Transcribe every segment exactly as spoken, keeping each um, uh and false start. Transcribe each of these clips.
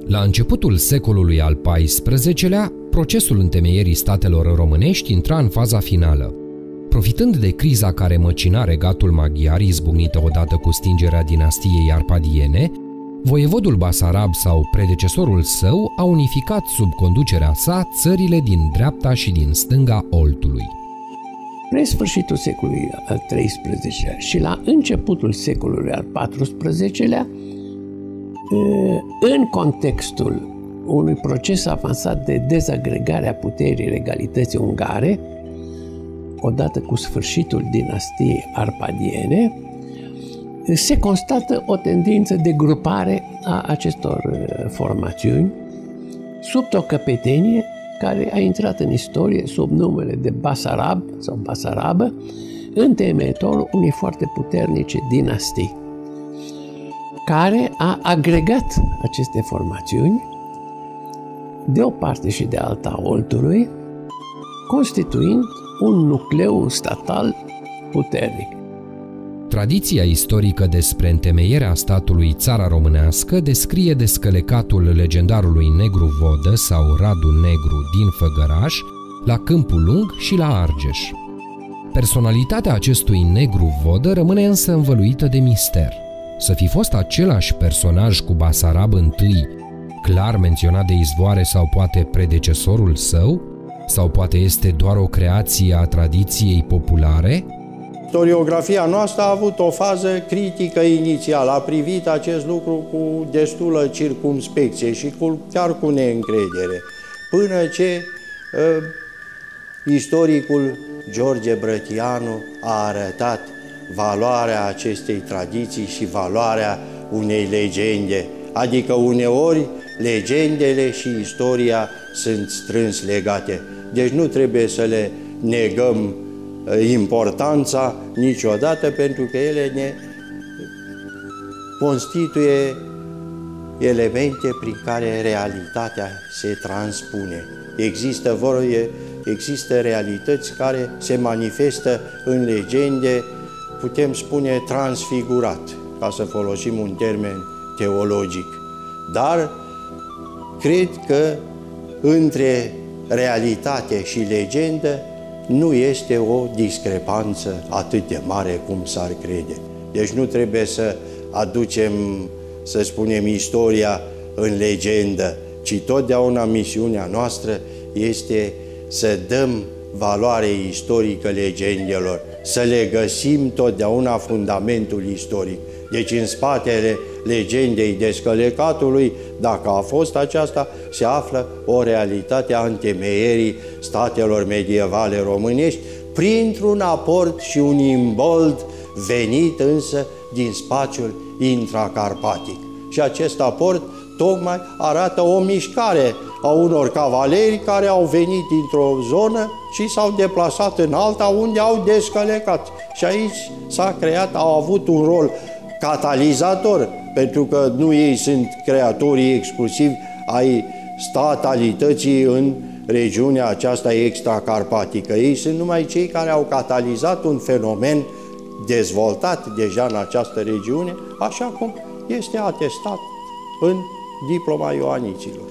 La începutul secolului al paisprezecelea, procesul întemeierii statelor românești intra în faza finală. Profitând de criza care măcina regatul maghiar, izbucnită odată cu stingerea dinastiei arpadiene, voievodul Basarab sau predecesorul său a unificat sub conducerea sa țările din dreapta și din stânga Oltului. Spre sfârșitul secolului al treisprezecelea și la începutul secolului al paisprezecelea, în contextul unui proces avansat de dezagregare a puterii regalității ungare, odată cu sfârșitul dinastiei arpadiene, se constată o tendință de grupare a acestor formațiuni sub o căpetenie care a intrat în istorie sub numele de Basarab sau Basarabă, întemeitorul unei foarte puternice dinastii, care a agregat aceste formațiuni de o parte și de alta a Oltului, constituind un nucleu statal puternic. Tradiția istorică despre întemeierea statului Țara Românească descrie descălecatul legendarului Negru Vodă sau Radu Negru din Făgăraș, la Câmpul Lung și la Argeș. Personalitatea acestui Negru Vodă rămâne însă învăluită de mister. Să fi fost același personaj cu Basarab I, clar menționat de izvoare, sau poate predecesorul său? Sau poate este doar o creație a tradiției populare? Istoriografia noastră a avut o fază critică inițială, a privit acest lucru cu destulă circumspecție și cu, chiar cu neîncredere, până ce uh, istoricul George Brătianu a arătat valoarea acestei tradiții și valoarea unei legende, adică uneori legendele și istoria sunt strâns legate. Deci nu trebuie să le negăm importanța niciodată, pentru că ele ne constituie elemente prin care realitatea se transpune. Există voie, există realități care se manifestă în legende, putem spune transfigurat, ca să folosim un termen teologic. Dar cred că între realitate și legendă nu este o discrepanță atât de mare cum s-ar crede. Deci nu trebuie să aducem, să spunem, istoria în legendă, ci totdeauna misiunea noastră este să dăm valoare istorică legendelor, să le găsim totdeauna fundamentul istoric. Deci în spatele legendei descălecatului, dacă a fost aceasta, se află o realitate a întemeierii statelor medievale românești, printr-un aport și un imbold venit însă din spațiul intracarpatic. Și acest aport tocmai arată o mișcare a unor cavaleri care au venit dintr-o zonă și s-au deplasat în alta, unde au descălecat. Și aici s-a creat, au avut un rol catalizator, pentru că nu ei sunt creatorii exclusivi ai statalității în regiunea aceasta extracarpatică. Ei sunt numai cei care au catalizat un fenomen dezvoltat deja în această regiune, așa cum este atestat în diploma ioaniților.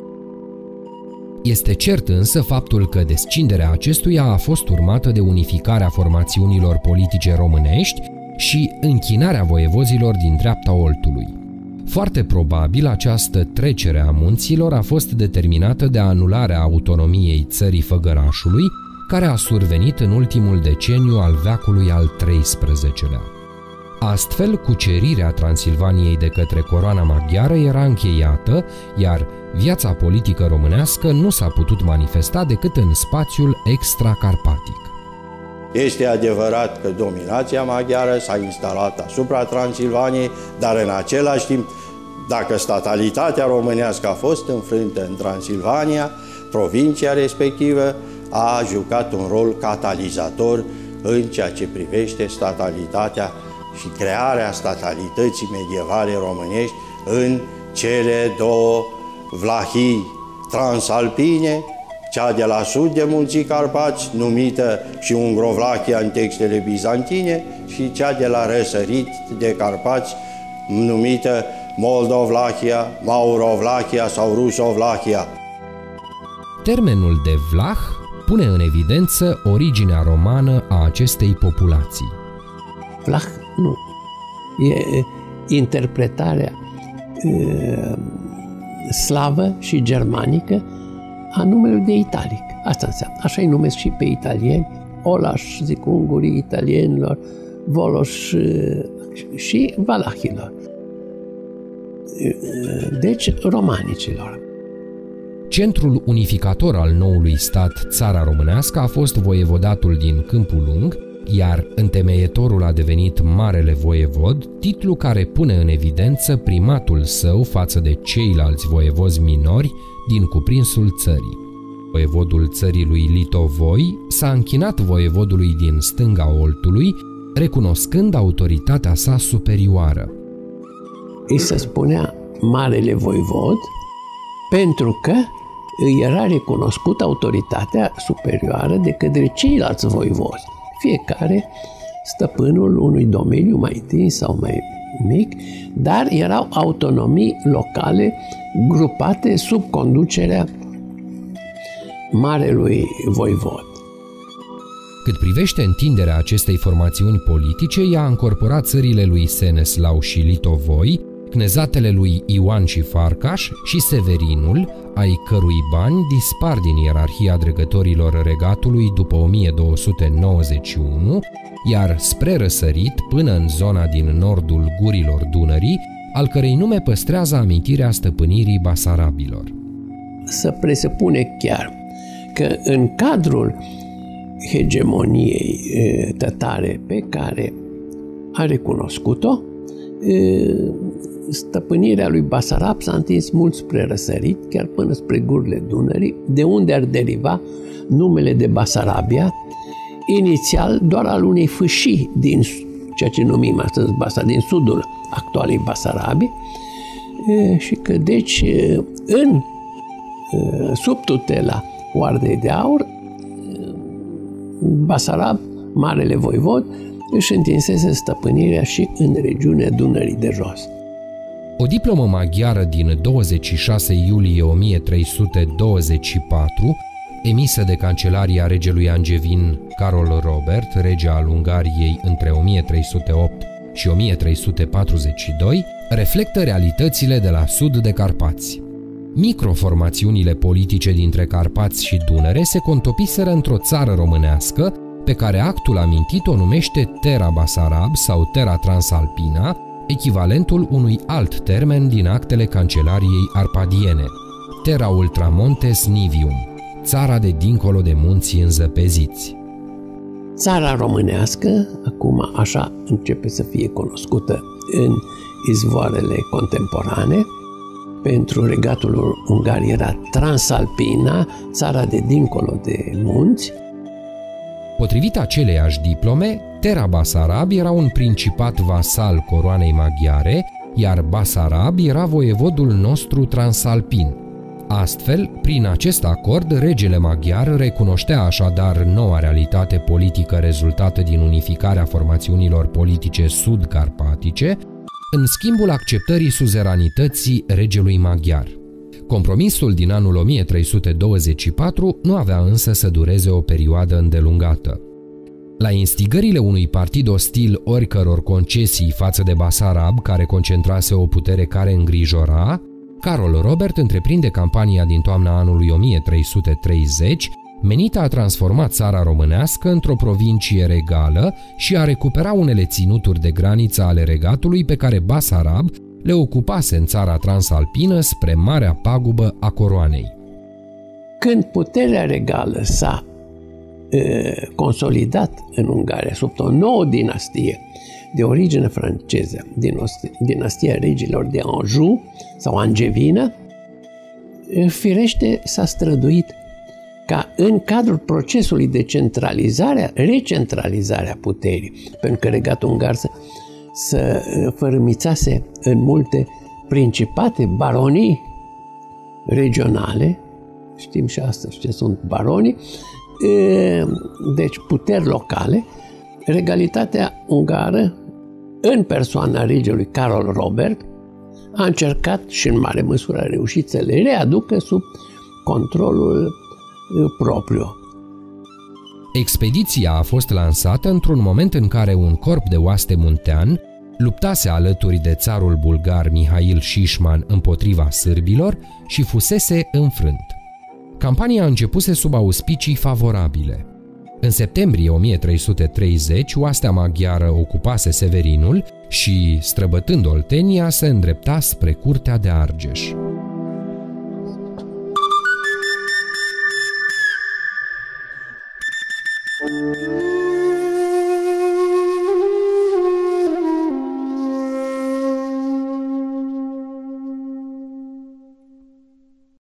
Este cert însă faptul că descinderea acestuia a fost urmată de unificarea formațiunilor politice românești și închinarea voievozilor din dreapta Oltului. Foarte probabil această trecere a munților a fost determinată de anularea autonomiei țării Făgărașului, care a survenit în ultimul deceniu al veacului al treisprezecelea. Astfel, cucerirea Transilvaniei de către coroana maghiară era încheiată, iar viața politică românească nu s-a putut manifesta decât în spațiul extracarpatic. Este adevărat că dominația maghiară s-a instalat asupra Transilvaniei, dar în același timp, dacă statalitatea românească a fost înfrântă în Transilvania, provincia respectivă a jucat un rol catalizator în ceea ce privește statalitatea și crearea statalității medievale românești în cele două vlahii transalpine, cea de la sud de Munții Carpați, numită și Ungrovlachia în textele bizantine, și cea de la răsărit de Carpați, numită Moldovlahia, Maurovlahia sau Rusovlahia. Termenul de vlah pune în evidență originea romană a acestei populații. Vlah nu. E interpretarea e, slavă și germanică a numelui de italic. Asta înseamnă. Așa îi numesc și pe italieni. Olaș, zic ungurii italienilor, Voloș și valahilor. Deci romanicilor. Centrul unificator al noului stat, Țara Românească, a fost voievodatul din Câmpul Lung, iar întemeietorul a devenit Marele Voievod, titlu care pune în evidență primatul său față de ceilalți voievozi minori din cuprinsul țării. Voievodul țării lui Litovoi s-a închinat voievodului din stânga Oltului, recunoscând autoritatea sa superioară. Îi se spunea Marele Voivod pentru că îi era recunoscută autoritatea superioară de către ceilalți voivozi, fiecare stăpânul unui domeniu mai întins sau mai mic, dar erau autonomii locale grupate sub conducerea Marelui Voivod. Cât privește întinderea acestei formațiuni politice, ea a încorporat țările lui Seneslau și Litovoi, cnezatele lui Ioan și Farcaș și Severinul, ai cărui bani dispar din ierarhia dregătorilor regatului după o mie două sute nouăzeci și unu, iar spre răsărit, până în zona din nordul gurilor Dunării, al cărei nume păstrează amintirea stăpânirii basarabilor. Se presupune chiar că în cadrul hegemoniei tătare pe care a recunoscut-o, stăpânirea lui Basarab s-a întins mult spre răsărit, chiar până spre gurile Dunării, de unde ar deriva numele de Basarabia, inițial doar al unei fâșii din ceea ce numim astăzi Basa, din sudul actualei Basarabii, și că deci în sub tutela Oardei de Aur, Basarab, Marele Voivod, își întinsese stăpânirea și în regiunea Dunării de Jos. O diplomă maghiară din douăzeci și șase iulie o mie trei sute douăzeci și patru, emisă de Cancelaria regelui angevin Carol Robert, rege al Ungariei între o mie trei sute opt și o mie trei sute patruzeci și doi, reflectă realitățile de la sud de Carpați. Microformațiunile politice dintre Carpați și Dunăre se contopiseră într-o țară românească pe care actul amintit o numește Terra Basarab sau Terra Transalpina, echivalentul unui alt termen din actele Cancelariei Arpadiene, Terra Ultramontes Nivium, țara de dincolo de munții înzăpeziți. Țara românească, acum așa începe să fie cunoscută în izvoarele contemporane. Pentru regatul ungar era Transalpina, țara de dincolo de munți. Potrivit aceleiași diplome, Terra Basarab era un principat vasal coroanei maghiare, iar Basarab era voievodul nostru transalpin. Astfel, prin acest acord, regele maghiar recunoștea așadar noua realitate politică rezultată din unificarea formațiunilor politice sud-carpatice, în schimbul acceptării suzeranității regelui maghiar. Compromisul din anul o mie trei sute douăzeci și patru nu avea însă să dureze o perioadă îndelungată. La instigările unui partid ostil oricăror concesii față de Basarab, care concentrase o putere care îngrijora, Carol Robert întreprinde campania din toamna anului o mie trei sute treizeci, menită a transforma țara românească într-o provincie regală și a recupera unele ținuturi de graniță ale regatului pe care Basarab le ocupase în țara transalpină spre marea pagubă a coroanei. Când puterea regală s-a e, consolidat în Ungaria sub o nouă dinastie de origine franceză, dinastia regilor de Anjou sau Angevină, firește s-a străduit ca în cadrul procesului de centralizare, recentralizare a puterii, pentru că regatul ungar să, să fărâmițase în multe principate, baronii regionale, știm și astăzi ce sunt baronii, deci puteri locale, regalitatea ungară, în persoana regelui Carol Robert, a încercat și în mare măsură a reușit să le readucă sub controlul propriu. Expediția a fost lansată într-un moment în care un corp de oaste muntean luptase alături de țarul bulgar Mihail Șișman împotriva sârbilor și fusese înfrânt. Campania a începuse sub auspicii favorabile. În septembrie o mie trei sute treizeci, oastea maghiară ocupase Severinul și, străbătând Oltenia, se îndrepta spre curtea de Argeș.